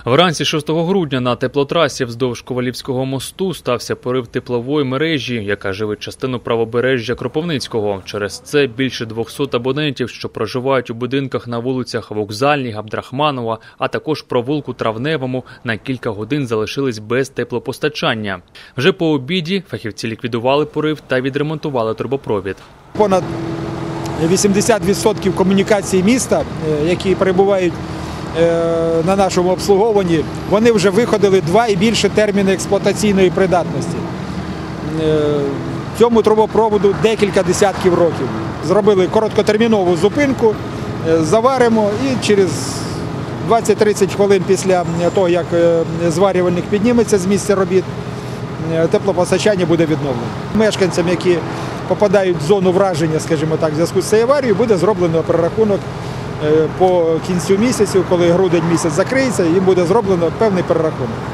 Вранці 6 грудня на теплотрасі вздовж Ковалівського мосту стався порив теплової мережі, яка живить частину правобережжя Кропивницького. Через це більше 200 абонентів, що проживають у будинках на вулицях Вокзальній, Габдрахманова, а також провулку Травневому, на кілька годин залишились без теплопостачання. Вже по обіді фахівці ліквідували порив та відремонтували трубопровід. Понад 80% комунікацій міста, які перебувають на нашому обслуговуванні, вони вже виходили 2 і більше терміни експлуатаційної придатності. Цьому трубопроводу декілька десятків років. Зробили короткотермінову зупинку, заваримо і через 20-30 хвилин після того, як зварювальник підніметься з місця робіт, теплопостачання буде відновлено. Мешканцям, які попадають в зону враження, скажімо так, в зв'язку з цією аварією, буде зроблено перерахунок по кінцю місяця, коли грудень місяць закриється, їм буде зроблено певний перерахунок.